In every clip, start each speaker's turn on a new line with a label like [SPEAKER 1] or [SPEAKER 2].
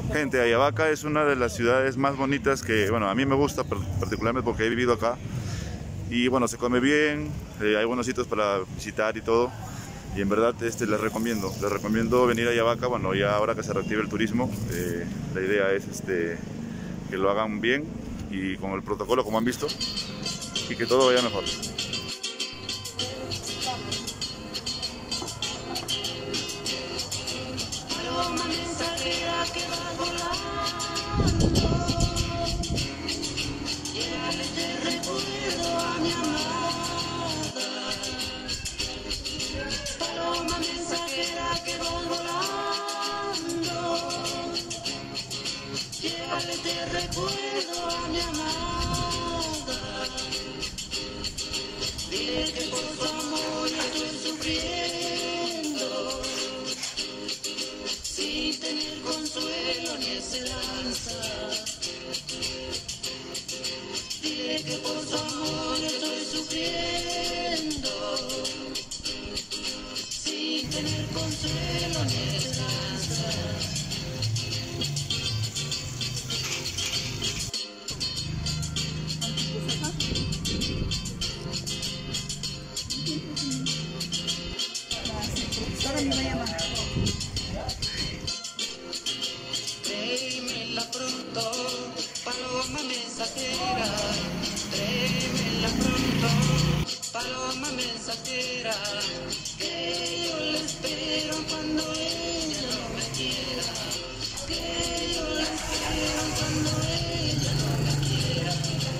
[SPEAKER 1] Gente, Ayabaca es una de las ciudades más bonitas que, bueno, a mí me gusta particularmente porque he vivido acá. Y bueno, se come bien, hay buenos sitios para visitar y todo. Y en verdad les recomiendo venir a Ayabaca. Bueno, ya ahora que se reactive el turismo, la idea es que lo hagan bien y con el protocolo como han visto, y que todo vaya mejor.
[SPEAKER 2] Paloma mensajera que va volando, llévale este recuerdo a mi amada. Paloma mensajera que va volando, llévale este recuerdo a mi amada. Dile que por su amor yo estoy sufriendo, sin tener consuelo ni esperanza. Dile que por su amor yo estoy sufriendo, sin tener consuelo ni esperanza. Tráemela pronto, paloma mensajera. Tráemela pronto, paloma mensajera. Que yo la espero cuando ella no me quiera. Que yo la espero cuando ella no me quiera.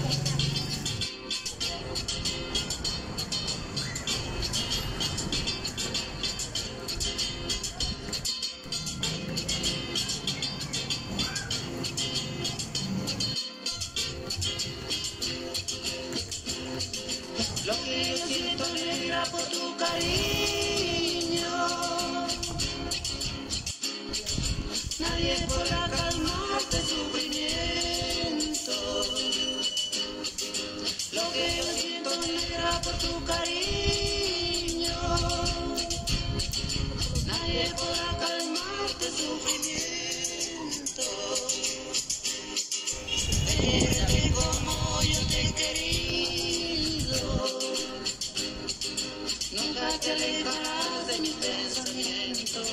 [SPEAKER 2] Lo que yo siento, negra, por tu cariño, nadie podrá calmar este sufrimiento. Lo que yo siento, negra, por tu cariño, nadie podrá calmar este sufrimiento. Quédate como yo te he querido, nunca te alejarás de mi pensamiento.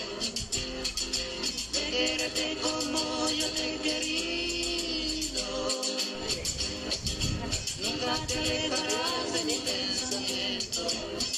[SPEAKER 2] Quédate como yo te he querido, nunca te alejarás de mi pensamiento.